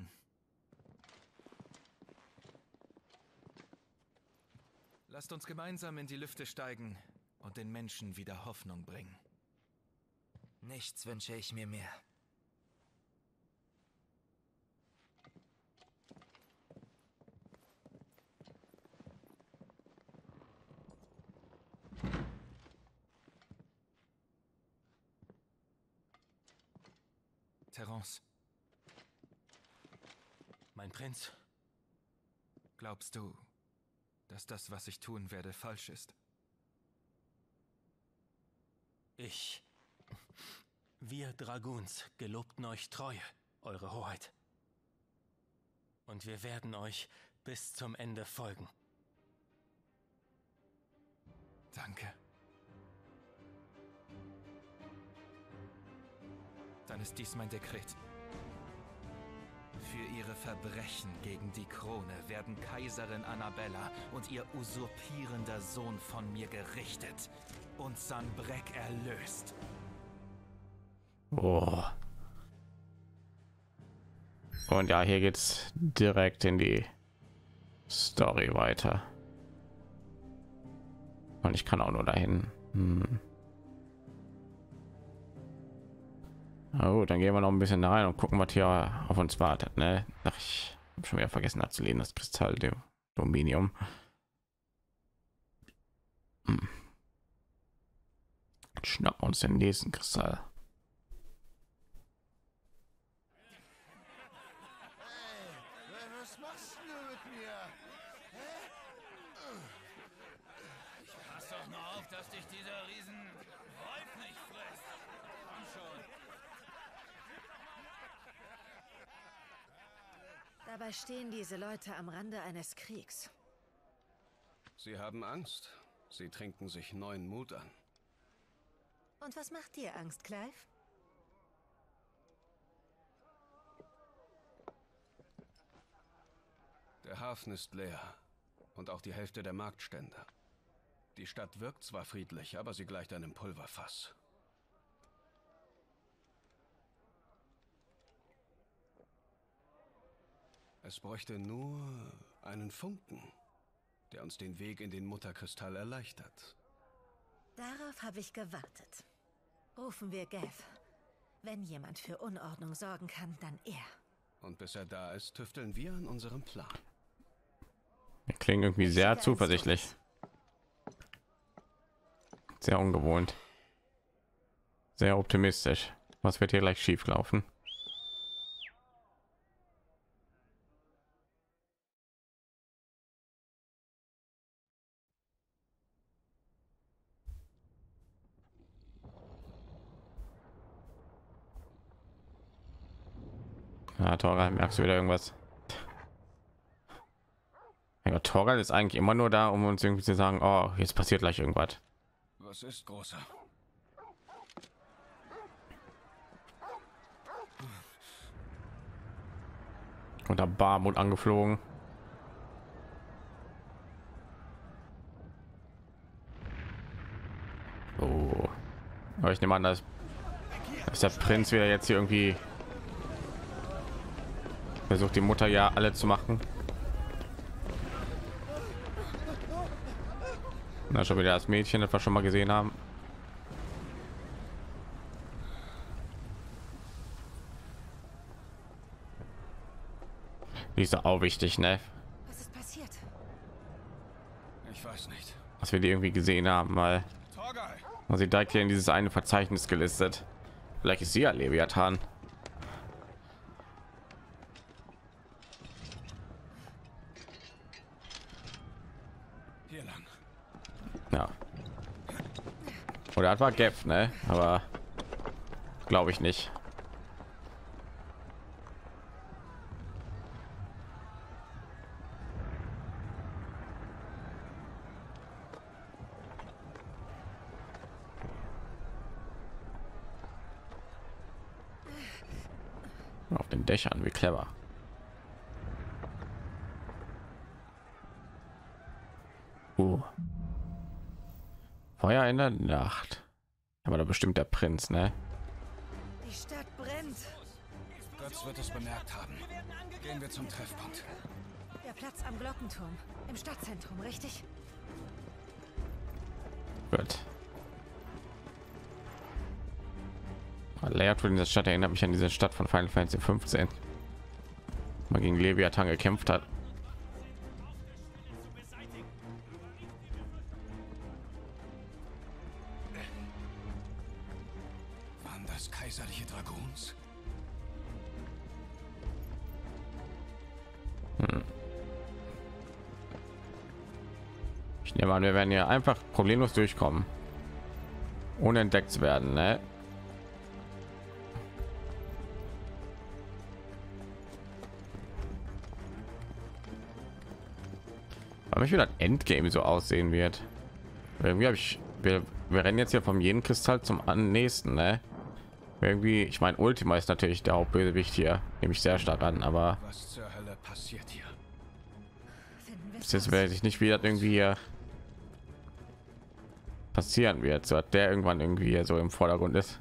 Lasst uns gemeinsam in die Lüfte steigen und den Menschen wieder Hoffnung bringen. Nichts wünsche ich mir mehr. Terence. Mein Prinz. Glaubst du, dass das, was ich tun werde, falsch ist? Wir Dragoons gelobten euch Treue, Eure Hoheit. Und wir werden euch bis zum Ende folgen. Danke. Dann ist dies mein Dekret. Für ihre Verbrechen gegen die Krone werden Kaiserin Annabella und ihr usurpierender Sohn von mir gerichtet und Sanbreck erlöst. Oh. Und ja, hier geht's direkt in die Story weiter. Und ich kann auch nur dahin. Oh, dann gehen wir noch ein bisschen rein und gucken, was hier auf uns wartet. Ne? Ach, ich habe schon wieder vergessen abzulehnen, das Kristall, dem Dominium. Schnappen wir uns den nächsten Kristall. Was machst du mit mir? Pass doch nur auf, dass dich dieser riesen Wolf nicht frisst. Komm schon. Dabei stehen diese Leute am Rande eines Kriegs. Sie haben Angst. Sie trinken sich neuen Mut an. Und was macht dir Angst, Clive? Der Hafen ist leer und auch die Hälfte der Marktstände. Die Stadt wirkt zwar friedlich, aber sie gleicht einem Pulverfass. Es bräuchte nur einen Funken, der uns den Weg in den Mutterkristall erleichtert. Darauf habe ich gewartet. Rufen wir Gav. Wenn jemand für Unordnung sorgen kann, dann er. Und bis er da ist, tüfteln wir an unserem Plan. Wir klingen irgendwie sehr zuversichtlich. Sehr ungewohnt. Sehr optimistisch. Was wird hier gleich schief laufen? Ja, Torgal, merkst du wieder irgendwas? Ja, Torgal ist eigentlich immer nur da, um uns irgendwie zu sagen, oh, jetzt passiert gleich irgendwas. Was ist, Großer? Und der Barmut angeflogen. Oh. Aber ich nehme an, dass der Prinz wieder jetzt hier irgendwie versucht, die Mutter ja alle zu machen. Na, schon wieder das Mädchen, das wir schon mal gesehen haben. Die ist auch wichtig, ne? Was ist passiert? Ich weiß nicht. Was wir die irgendwie gesehen haben, weil sie direkt hier in dieses eine Verzeichnis gelistet. Vielleicht ist sie ja Leviathan. Hier lang. Ja. Oder das war Gap, ne? Aber glaube ich nicht. Auf den Dächern, wie clever. Feuer in der Nacht. Aber da bestimmt der Prinz, ne? Die Stadt brennt. Götz wird es bemerkt haben. Gehen wir zum Treffpunkt. Der Platz am Glockenturm im Stadtzentrum, richtig? Gut. Layout in dieser Stadt erinnert mich an diese Stadt von Final Fantasy 15. Man gegen Leviathan gekämpft hat. Waren das kaiserliche Dragoons? Ich nehme an, wir werden hier einfach problemlos durchkommen, ohne entdeckt zu werden, ne? Aber ich will das Endgame so aussehen wird. Irgendwie habe ich, wir rennen jetzt hier vom jeden Kristall zum nächsten, ne? Irgendwie, ich meine, Ultima ist natürlich der Hauptbösewicht hier, nehme ich sehr stark an, aber Was zur Hölle passiert hier? jetzt weiß ich nicht, wie das irgendwie hier passieren wird, so hat der irgendwann irgendwie hier so im Vordergrund ist.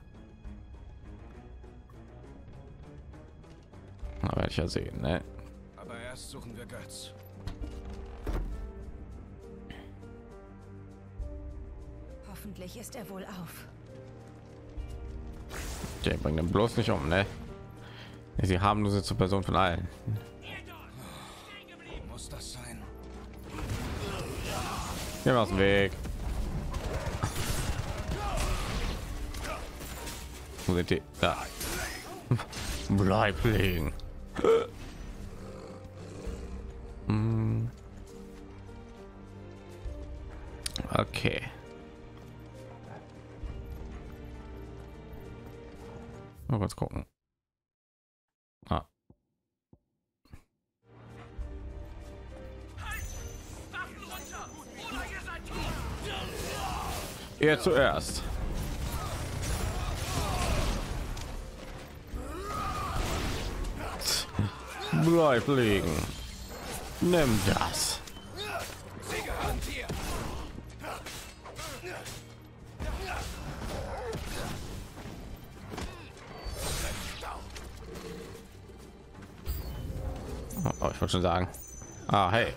Na, werde ich ja sehen, ne? Aber erst suchen wir Götz. Hoffentlich ist er wohl auf. Der bringt ihn bloß nicht um, ne? Sie haben nur zur Person von allen. Muss das sein? Geh mal aus dem Weg. Wo sind die? Da. Bleib liegen. Okay. Mal kurz gucken. Ah. Ihr zuerst. Bleib liegen. Nimm das. Oh, ich wollte schon sagen. Ah, hey.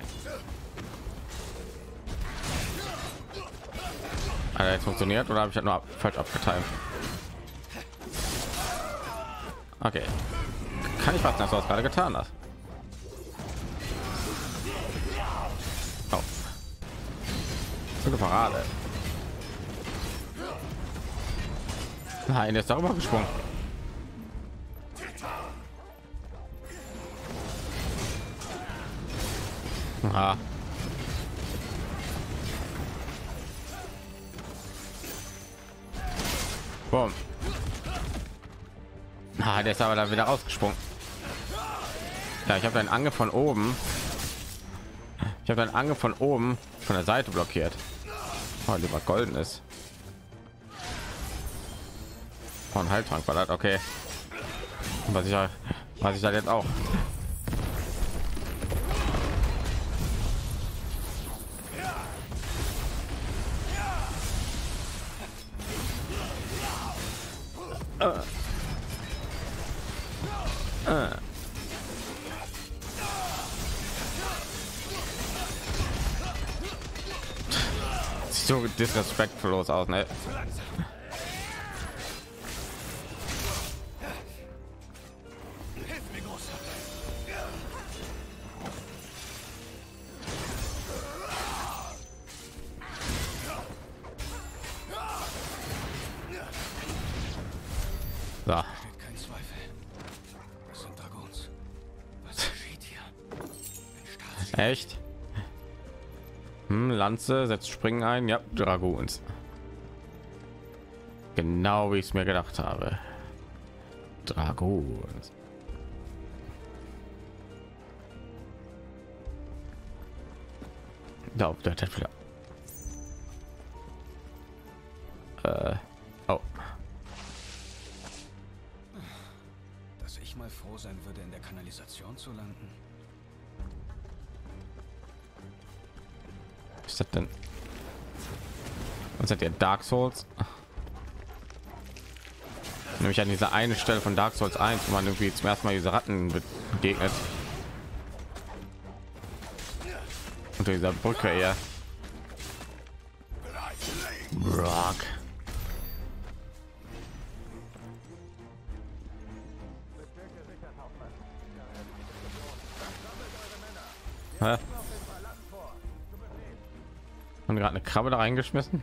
Hat er jetzt funktioniert oder habe ich das nur falsch abgeteilt? Okay. Kann ich was, dass du das gerade getan hast? Oh. Gute Parade. Nein, der ist darüber gesprungen. Aha. Boom. Ah, der ist aber da wieder rausgesprungen. Ja, ich habe deinen Angriff von oben. Ich habe deinen Angriff von oben von der Seite blockiert. Oh, lieber golden ist. Von Heiltrank war das okay. Was ich da jetzt auch. So disrespektlos aus, ne? So. Kein Zweifel. Das sind Dragons. Was geschieht hier? Echt? Lanze setzt Springen ein. Ja, Dragons. Genau wie ich es mir gedacht habe. Dragons. Da auf der Tafel. Oh. Dass ich mal froh sein würde, in der Kanalisation zu landen. Was ist das denn? Was hat der Dark Souls? Nämlich an dieser eine Stelle von Dark Souls 1, wo man irgendwie zum ersten Mal diese Ratten begegnet. Unter dieser Brücke eher. Rock. Hä? Und gerade eine Krabbe da reingeschmissen.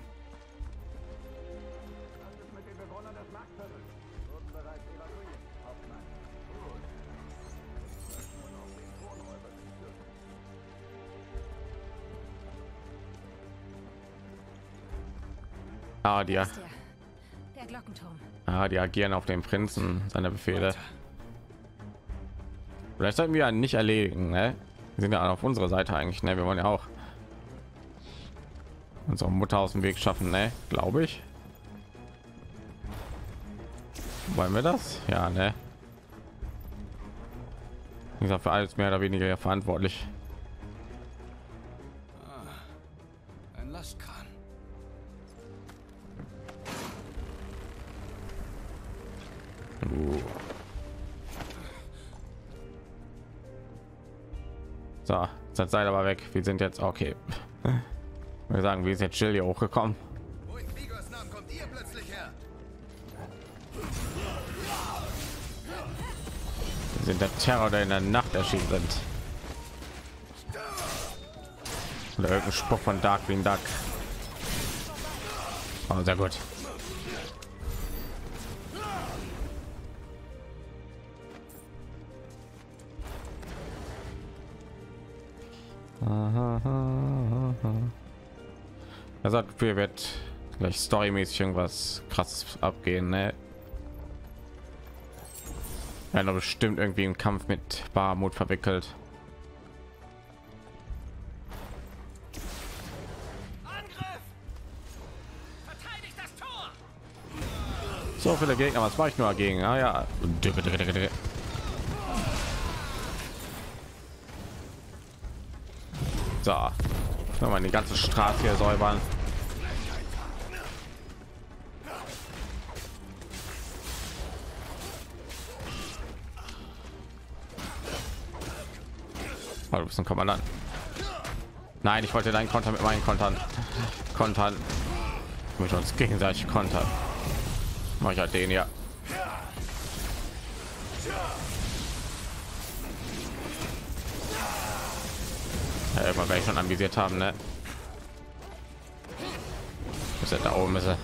Ah, die, Der Glockenturm. die agieren auf den Prinzen seine Befehle. Vielleicht sollten wir nicht erledigen, ne? Wir sind ja auf unserer Seite eigentlich, ne? Wir wollen ja auch unsere Mutter aus dem Weg schaffen, ne? Glaube ich. Wollen wir das? Ja, ne? Wie gesagt, für alles mehr oder weniger ja verantwortlich. Ein Lastkran. So, das Seil aber weg. Wir sind jetzt okay. Wir sagen, wie ist jetzt Jill hier hochgekommen? Wo in Vigors Namen kommt ihr plötzlich her? Wir sind der Terror, der in der Nacht erschienen sind. Oder irgendein Spruch von Darkwing Duck. Oh, sehr gut. Er sagt, wir wird gleich storymäßig irgendwas krasses abgehen, ne? Ja, noch bestimmt irgendwie im Kampf mit Bahamut verwickelt. So viele Gegner, was war ich nur dagegen? Ah ja. So, mal die ganze Straße hier säubern. Oh, du bist ein Kommandant. Nein, ich wollte deinen Konter mit meinen Kontern. Wir müssen uns gegenseitig kontern. Mach ich halt den ja. Ja, irgendwann werde ich schon anvisiert haben, ne? Ist er da oben ist er.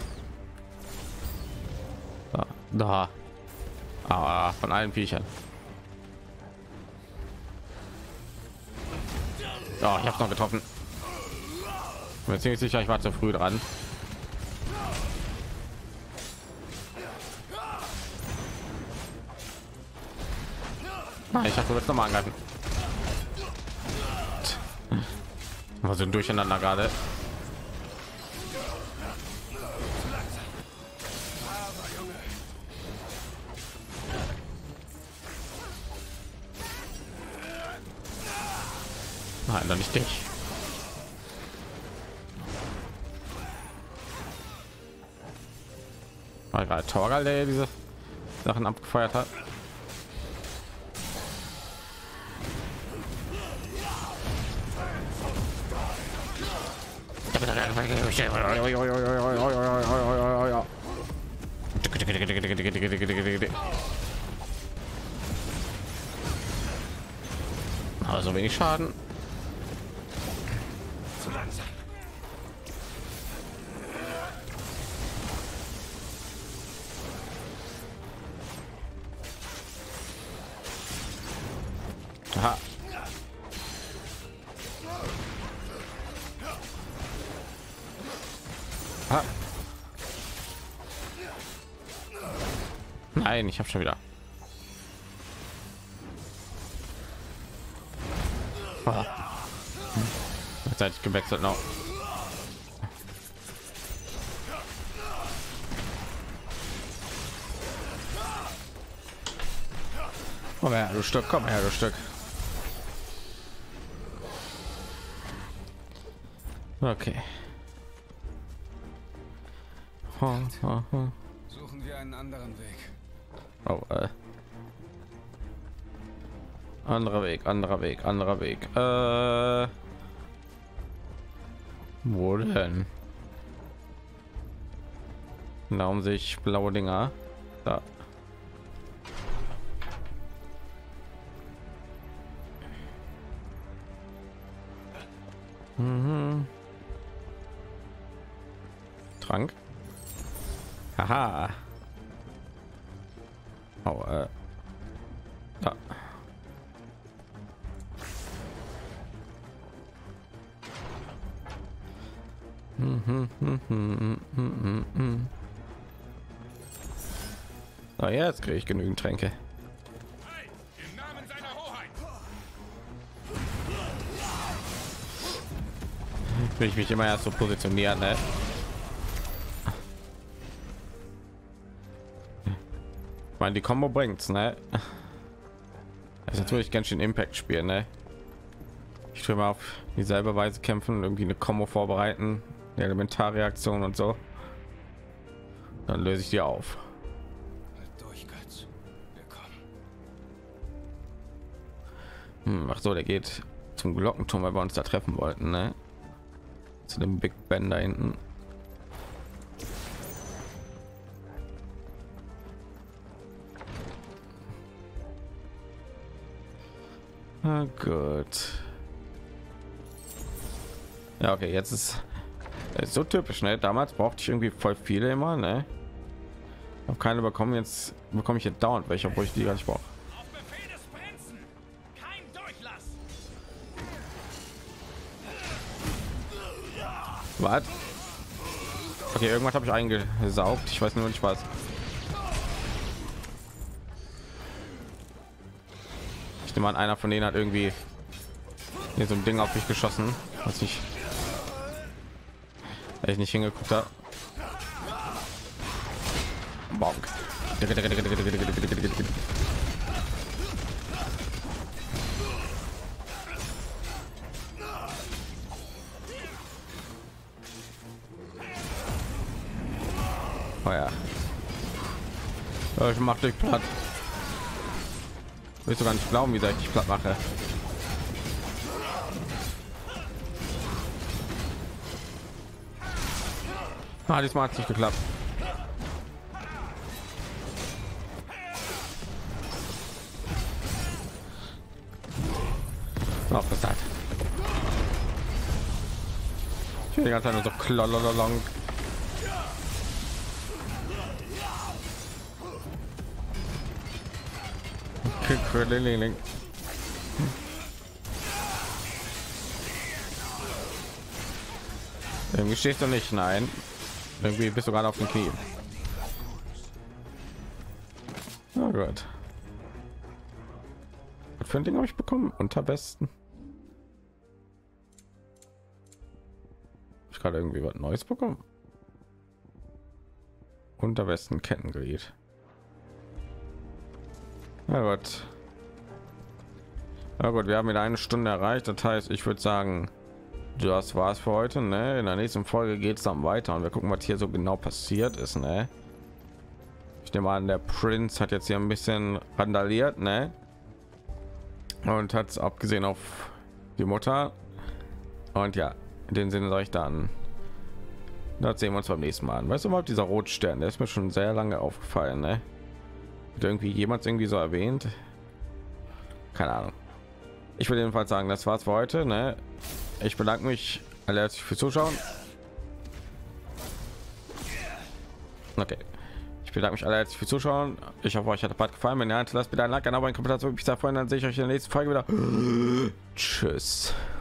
Da. Ah, von allen Viechern. Oh, ich habe noch getroffen. Bin mir ziemlich sicher, ich war zu früh dran. Nein, ich dachte, du willst noch mal angreifen. Wir sind durcheinander gerade. Nein, dann nicht dich. War gerade Torgal, der diese Sachen abgefeuert hat. Also wenig Schaden. Zu langsam. Aha. Ah. Nein, ich habe schon wieder. Ah. Jetzt hätte ich gewechselt noch. Komm her, du Stück, komm her, du Stück. Okay. Suchen wir einen anderen Weg. Oh, anderer Weg, anderer Weg, anderer Weg. Wo denn? Warum sehe ich blaue Dinger? Da. Mhm. Trank. Haha. Oh, da. Na ja, jetzt kriege ich genügend Tränke. Im Namen seiner Hoheit. Will ich mich immer erst so positionieren, ne? Ich meine, die Combo bringt's, ne? Also natürlich ganz schön Impact spielen, ne? Ich tue mal auf dieselbe Weise kämpfen, irgendwie eine Combo vorbereiten, eine Elementarreaktion und so. Dann löse ich die auf. Durch, Götz. Wir kommen. Ach so, der geht zum Glockenturm, weil wir uns da treffen wollten, ne? Zu dem Big Ben da hinten. Ah, gut. Ja, okay, jetzt ist so typisch, ne? Damals brauchte ich irgendwie voll viele immer, ne? Habe keine bekommen, jetzt bekomme ich hier dauernd welche, obwohl ich die gar nicht brauche. Was? Okay, irgendwas habe ich eingesaugt. Ich weiß nur nicht was. Ich nehme an, einer von denen hat irgendwie hier so ein Ding auf mich geschossen, was ich nicht hingeguckt habe. Bonk. Oh ja. Ich mach dich platt. Willst du gar nicht glauben, wie sehr ich dich platt mache. Ah, diesmal hat es nicht geklappt. Oh, was hat? Ich will die ganze Zeit nur so klolololong. Irgendwie stehst du nicht, nein. Irgendwie bist du gerade auf dem Knie. Oh Gott. Was für ein Ding habe ich bekommen? Unterbesten. Ich gerade irgendwie was Neues bekommen. Unterbesten Kettenglied. Na gut. Na gut, wir haben wieder eine Stunde erreicht. Das heißt, ich würde sagen, das war's für heute. Ne? In der nächsten Folge geht es dann weiter und wir gucken, was hier so genau passiert ist. Ne? Ich nehme an, der Prinz hat jetzt hier ein bisschen randaliert, ne? Und hat es abgesehen auf die Mutter. Und ja, in dem Sinne sage ich dann, das sehen wir uns beim nächsten Mal an. Weißt du überhaupt, dieser Rotstern, der ist mir schon sehr lange aufgefallen, ne? Hat irgendwie jemand irgendwie so erwähnt? Keine Ahnung. Ich will jedenfalls sagen, das war's für heute, ne? Ich bedanke mich alle herzlich fürs Zuschauen. Okay. Ich bedanke mich alle herzlich fürs Zuschauen. Ich hoffe, euch hat der Part gefallen. Wenn ja, lasst bitte ein Like, ein Abo, einen Kommentar. Bis dahin, dann sehe ich euch in der nächsten Folge wieder. Tschüss.